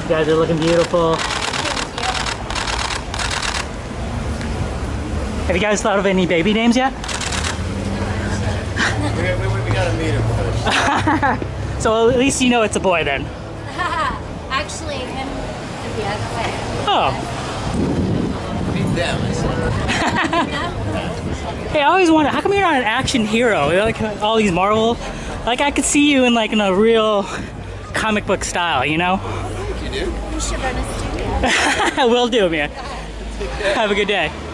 You guys are looking beautiful. Have you guys thought of any baby names yet? We gotta meet him first. So at least you know it's a boy then. Actually, him the other way. Oh. Meet them. Hey, I always wondered, how come you're not an action hero? Like all these Marvel, like I could see you in like in a real comic book style, you know? You do? You should run a studio. Will do, man. Have a good day.